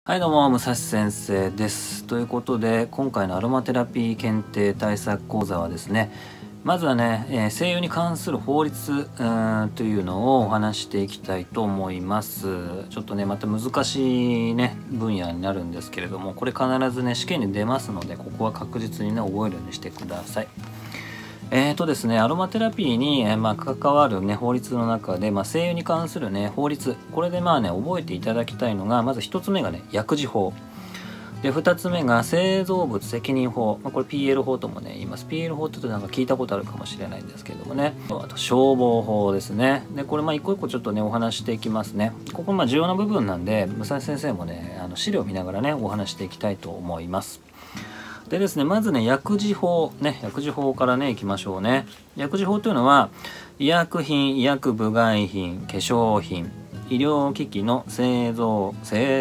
はいどうも、武蔵先生です。ということで、今回のアロマテラピー検定対策講座はですね、まずはね、精油に関する法律というのをお話していきたいと思います。ちょっとね、また難しいね、分野になるんですけれども、これ必ずね、試験に出ますので、ここは確実にね、覚えるようにしてください。ですね、アロマテラピーに、関わるね、法律の中で、精油に関するね、法律、これで覚えていただきたいのが、まず1つ目がね、薬事法。で、2つ目が製造物責任法。これ PL 法ともね、言います。PL 法って言うとなんか聞いたことあるかもしれないんですけれどもね。あと、消防法ですね。で、これ一個一個ちょっとね、お話していきますね。ここ重要な部分なんで、武蔵先生もね、資料を見ながらね、お話していきたいと思います。でですね、まずね、薬事法。薬事法からね、いきましょうね。薬事法というのは、医薬品、医薬部外品、化粧品、医療機器の製造、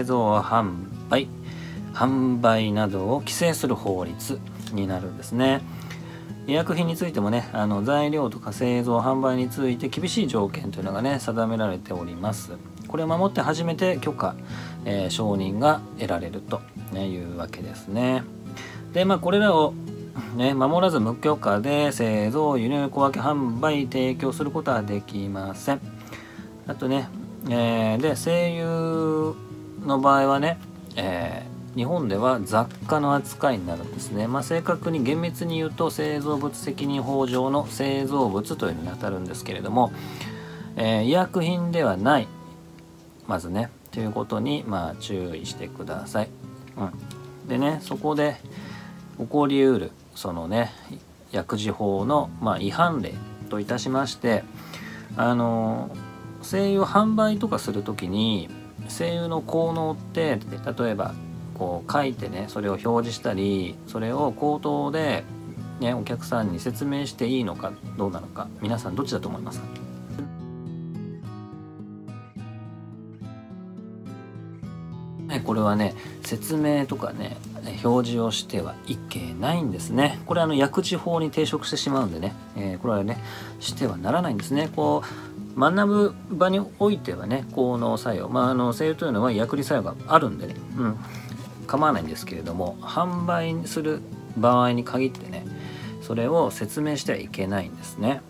販売などを規制する法律になるんですね。医薬品についてもね、材料とか製造、販売について厳しい条件というのがね、定められております。これを守って初めて許可、承認が得られるというわけですね。でこれらを、守らず無許可で製造、輸入、小分け販売、提供することはできません。あとね、で精油の場合はね、日本では雑貨の扱いになるんですね。正確に厳密に言うと製造物責任法上の製造物というのにあたるんですけれども、医薬品ではない、まずねということに注意してください。でね、そこで起こりうるそのね薬事法の違反例といたしまして、精油を販売とかするときに精油の効能って例えばこう書いてね、それを表示したり、それを口頭でねお客さんに説明していいのかどうなのか、皆さんどっちだと思いますか？これはね、説明とかね表示をしてはいけないんですね。これ薬事法に抵触してしまうんでね、これはねしてはならないんですね。こう学ぶ場においてはね、効能作用、精油というのは薬理作用があるんでね、構わないんですけれども、販売する場合に限ってね、それを説明してはいけないんですね。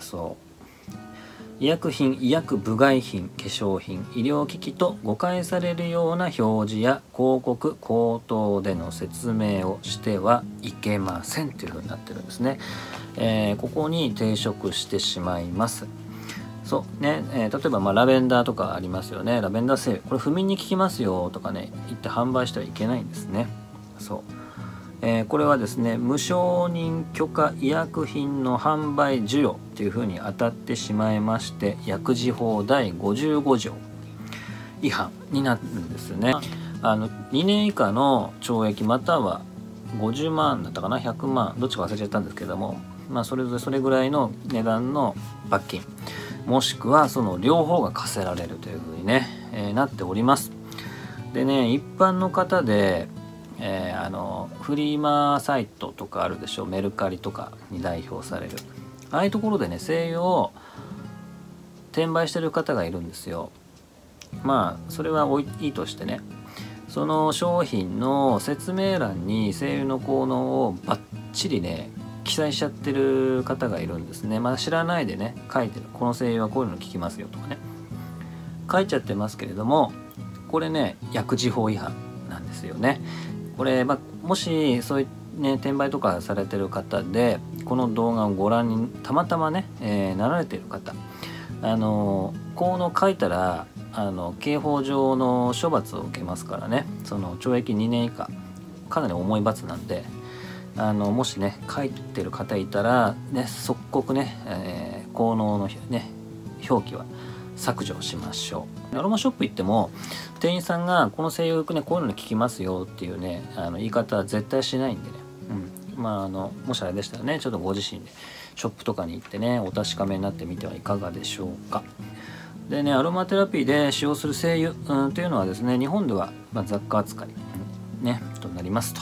医薬品、医薬部外品、化粧品、医療機器と誤解されるような表示や広告、口頭での説明をしてはいけませんというふうになってるんですね。ここに抵触してしまいます。例えばラベンダーとかありますよね。ラベンダー精油、これ不眠に効きますよとかね言って販売してはいけないんですね。これはですね、無承認許可医薬品の販売授与というふうに当たってしまいまして、薬事法第55条違反になるんですよね。2年以下の懲役または50万だったかな、100万どっちか忘れちゃったんですけども、それぐらいの値段の罰金、もしくはその両方が課せられるというふうにね、なっております。でね、一般の方でフリマサイトとかあるでしょ、メルカリとかに代表されるああいうところでね、精油を転売してる方がいるんですよ。それはいいとしてね、その商品の説明欄に精油の効能をバッチリね記載しちゃってる方がいるんですね。知らないでね書いてる、この精油はこういうの効きますよとかね書いちゃってますけれども、これね薬事法違反なんですよね。これ、もしそういうね転売とかされてる方でこの動画をご覧にたまたまね、なられている方、効能書いたら刑法上の処罰を受けますからね、その懲役2年以下、かなり重い罰なんで、もしね書いてる方いたらね、即刻ね、効能のね表記は削除しましょう。アロマショップ行っても店員さんがこの精油ねこういうのに効きますよっていうね言い方は絶対しないんでね、もしあれでしたらね、ちょっとご自身でショップとかに行ってねお確かめになってみてはいかがでしょうか。でね、アロマテラピーで使用する精油、というのはですね、日本では、雑貨扱い、となりますと。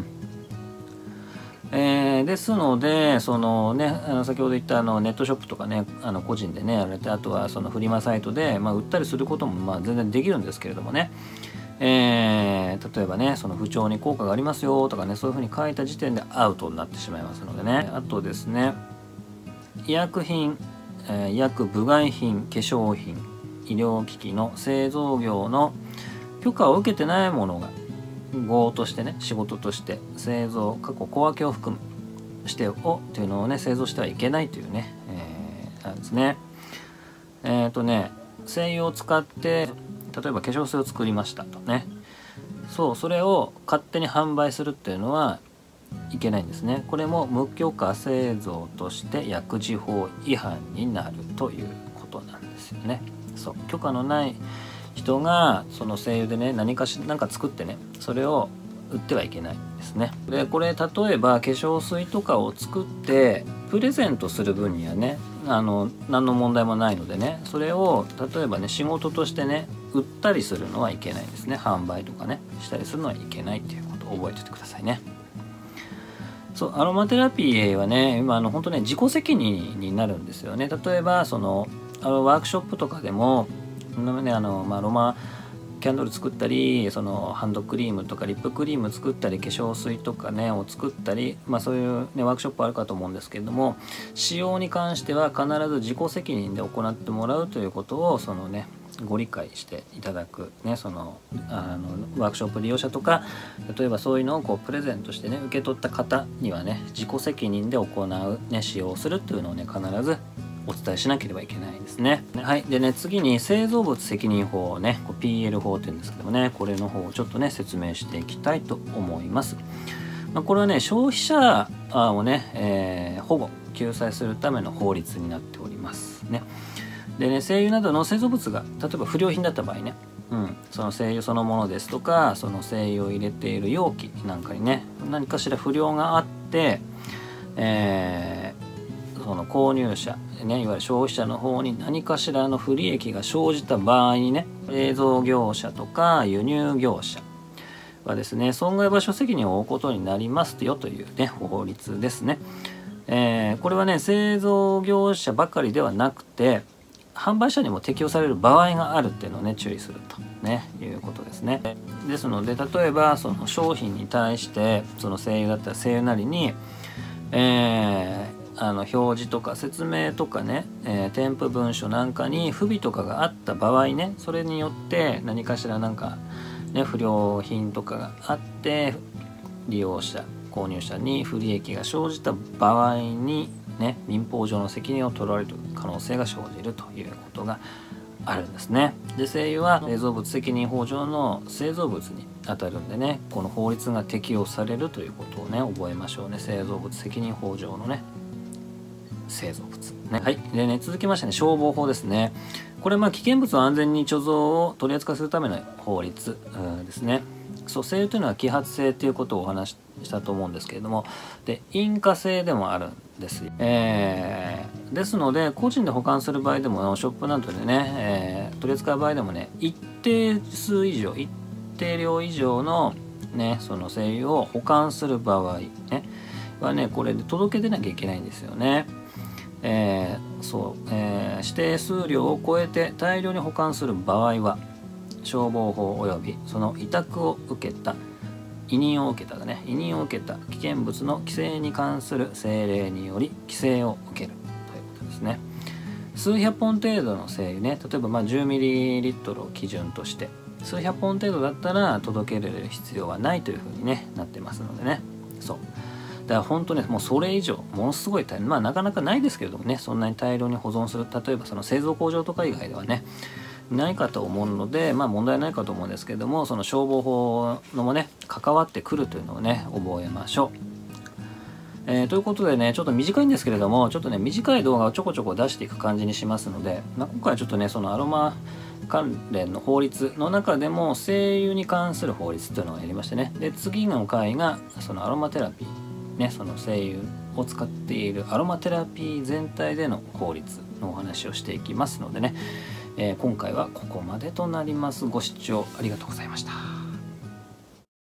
ですので、そのね、先ほど言ったネットショップとかね、個人でねやられて、あとはそのフリマサイトで、売ったりすることも全然できるんですけれどもね、例え例えばねその不調に効果がありますよとかね、そういうふうに書いた時点でアウトになってしまいますのでね。あとですね、医薬品、医薬部外品、化粧品、医療機器の製造業の許可を受けてないものが業としてね、仕事として製造小分けを含む指定をというのをね製造してはいけないというね、なんですね。精油を使って例えば化粧水を作りましたとね、それを勝手に販売するっていうのはいけないんですね。これも無許可製造として薬事法違反になるということなんですよね。許可のない人がその精油でね何か作ってね、それを売ってはいけないんですね。でこれ例えば化粧水とかを作ってプレゼントする分にはね何の問題もないのでね、それを例えばね仕事としてね売ったりするのはいけないんですね。販売とかねしたりするのはいけないっていうことを覚えておいてくださいね。アロマテラピーはね今本当ね自己責任になるんですよね。例えばワークショップとかでもアロマキャンドル作ったりハンドクリームとかリップクリーム作ったり化粧水とかねを作ったり、そういう、ね、ワークショップあるかと思うんですけれども、使用に関しては必ず自己責任で行ってもらうということをご理解していただく、ね、ワークショップ利用者とか例えばそういうのをプレゼントしてね受け取った方にはね自己責任で行う、ね、使用するというのをね必ずお伝えしなければいけないですね。はい。でね、次に製造物責任法をね、PL 法って言うんですけどもね、これの方をちょっとね、説明していきたいと思います。これはね、消費者をね、保護、救済するための法律になっておりますね。でね、精油などの製造物が、例えば不良品だった場合ね、その精油そのものですとか、その精油を入れている容器なんかにね、何かしら不良があって、その購入者、ね、いわゆる消費者の方に何かしらの不利益が生じた場合にね、製造業者とか輸入業者はですね、損害賠償責任を負うことになりますよというね、法律ですね。これはね、製造業者ばかりではなくて、販売者にも適用される場合があるっていうのをね、注意するとね、いうことですね。ですので、例えばその商品に対して、その精油だったら精油なりに、表示とか説明とかね、添付文書なんかに不備とかがあった場合ね、それによって何かしら不良品とかがあって利用者購入者に不利益が生じた場合にね、民法上の責任を取られる可能性が生じるということがあるんですね。で、精油は製造物責任法上の製造物に当たるんでね、この法律が適用されるということをね覚えましょうね。製造物責任法上のね製造物ね。はい。でね、続きましてね、消防法ですね。これ危険物を安全に貯蔵を取り扱いするための法律ですね。精油というのは揮発性ということをお話ししたと思うんですけれども、で引火性でもあるんです。ですので個人で保管する場合でもショップなどでね、取り扱う場合でもね、一定量以上のねその精油を保管する場合ねはね、これで届け出なきゃいけないんですよね。指定数量を超えて大量に保管する場合は消防法及びその委任を受けた危険物の規制に関する政令により規制を受けるということですね。数百本程度の精油ね、例えば10ミリリットルを基準として数百本程度だったら届けられる必要はないというふうにねなってますのでね。だから本当ね、もうそれ以上ものすごい大変、なかなかないですけれどもね、そんなに大量に保存する、例えばその製造工場とか以外ではねないかと思うので、問題ないかと思うんですけれども、その消防法のもね関わってくるというのをね覚えましょう。ということでね、ちょっと短いんですけれども、ちょっとね短い動画をちょこちょこ出していく感じにしますので、今回はちょっとねそのアロマ関連の法律の中でも精油に関する法律というのをやりましてね、で次の回がそのアロマテラピーね、その精油を使っているアロマテラピー全体での法律のお話をしていきますのでね、今回はここまでとなります。ご視聴ありがとうございました。